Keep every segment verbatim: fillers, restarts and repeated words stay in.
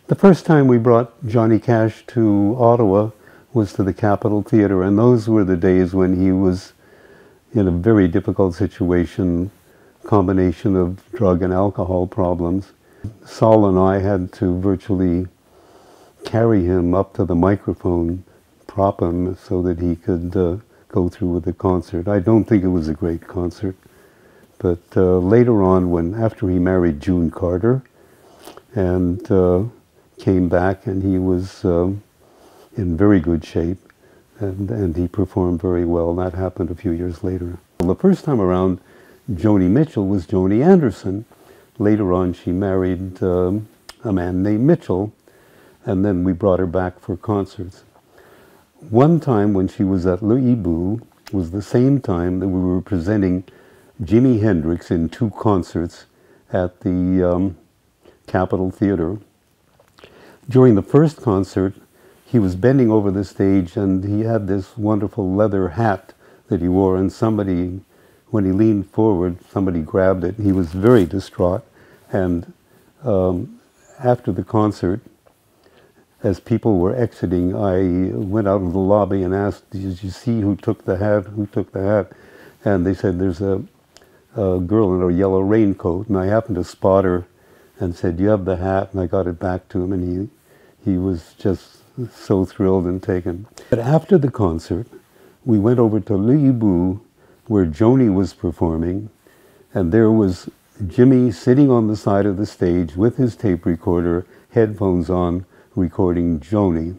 The first time we brought Johnny Cash to Ottawa was to the Capitol Theatre, and those were the days when he was in a very difficult situation, combination of drug and alcohol problems. Saul and I had to virtually carry him up to the microphone, prop him so that he could uh, go through with the concert. I don't think it was a great concert, but uh, later on, when after he married June Carter and uh, came back, and he was um, in very good shape, and, and he performed very well. That happened a few years later. Well, the first time around, Joni Mitchell was Joni Anderson. Later on, she married um, a man named Mitchell, and then we brought her back for concerts. One time when she was at Le Hibou was the same time that we were presenting Jimi Hendrix in two concerts at the um, Capitol Theatre. During the first concert, he was bending over the stage, and he had this wonderful leather hat that he wore, and somebody, when he leaned forward, somebody grabbed it. He was very distraught, and um, after the concert, as people were exiting, I went out in the lobby and asked, did you see who took the hat? Who took the hat? And they said, there's a, a girl in a yellow raincoat, and I happened to spot her and said, do you have the hat? And I got it back to him, and he, he was just so thrilled and taken. But after the concert, we went over to Le Hibou, where Joni was performing, and there was Jimmy sitting on the side of the stage with his tape recorder, headphones on, recording Joni.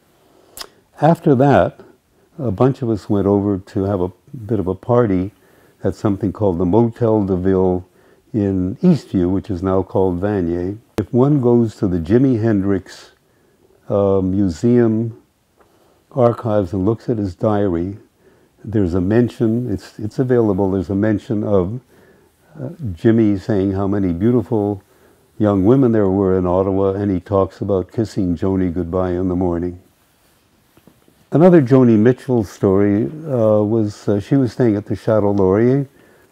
After that, a bunch of us went over to have a bit of a party at something called the Motel de Ville in Eastview, which is now called Vanier. If one goes to the Jimi Hendrix uh, Museum archives and looks at his diary, there's a mention, it's, it's available, there's a mention of uh, Jimmy saying how many beautiful young women there were in Ottawa, and he talks about kissing Joni goodbye in the morning. Another Joni Mitchell story uh, was uh, she was staying at the Chateau Laurier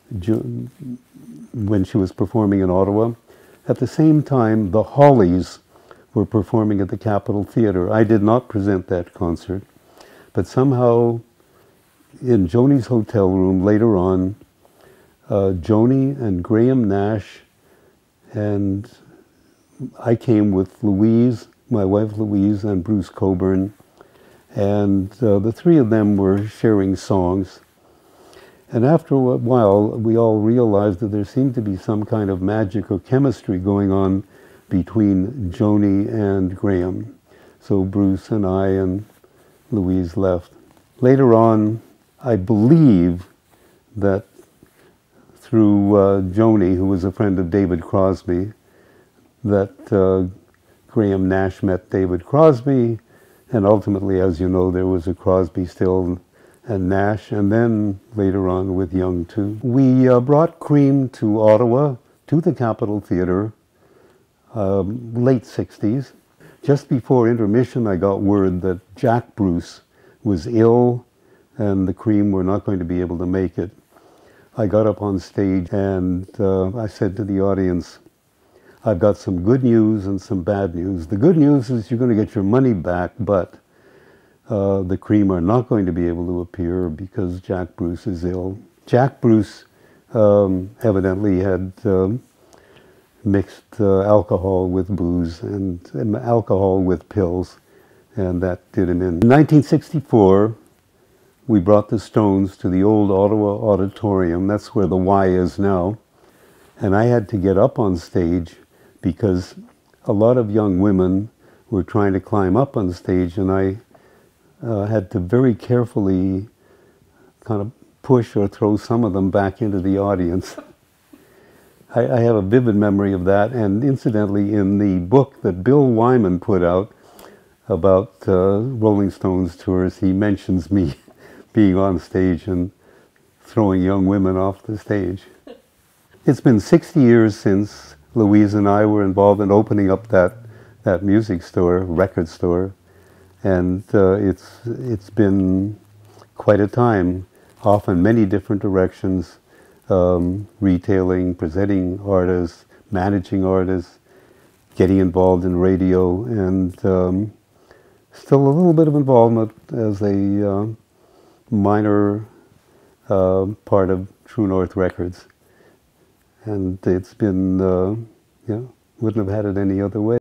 when she was performing in Ottawa. At the same time, the Hollies were performing at the Capitol Theatre. I did not present that concert, but somehow in Joni's hotel room later on, uh, Joni and Graham Nash and I came with Louise, my wife Louise, and Bruce Coburn, and uh, the three of them were sharing songs. And after a while, we all realized that there seemed to be some kind of magic or chemistry going on between Joni and Graham. So Bruce and I and Louise left. Later on, I believe that through uh, Joni, who was a friend of David Crosby, that uh, Graham Nash met David Crosby, and ultimately, as you know, there was a Crosby, Still, and Nash, and then later on with Young too. We uh, brought Cream to Ottawa, to the Capitol Theatre, um, late sixties. Just before intermission, I got word that Jack Bruce was ill, and the Cream were not going to be able to make it. I got up on stage and uh, I said to the audience, I've got some good news and some bad news. The good news is you're going to get your money back, but uh, the Cream are not going to be able to appear because Jack Bruce is ill. Jack Bruce um, evidently had um, mixed uh, alcohol with booze and, and alcohol with pills, and that did him in. In nineteen sixty-four, we brought the Stones to the old Ottawa Auditorium. That's where the Y is now. And I had to get up on stage because a lot of young women were trying to climb up on stage, and I uh, had to very carefully kind of push or throw some of them back into the audience. I, I have a vivid memory of that, and incidentally, in the book that Bill Wyman put out about uh, Rolling Stones tours, he mentions me being on stage and throwing young women off the stage. It's been sixty years since Louise and I were involved in opening up that, that music store, record store, and uh, it's, it's been quite a time, off in many different directions, um, retailing, presenting artists, managing artists, getting involved in radio, and um, still a little bit of involvement as a uh, minor uh, part of True North Records. And it's been, uh, you know, wouldn't have had it any other way.